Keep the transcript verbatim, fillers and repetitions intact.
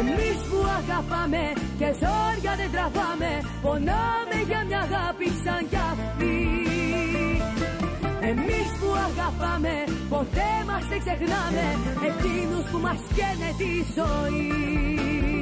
Εμείς που αγαπάμε και ζόρια δεν τραβάμε, πονάμε για μια αγάπη σαν κι αυτή. Εμείς που αγαπάμε ποτέ μας δεν ξεχνάμε εκείνους που μας καίνε τη ζωή.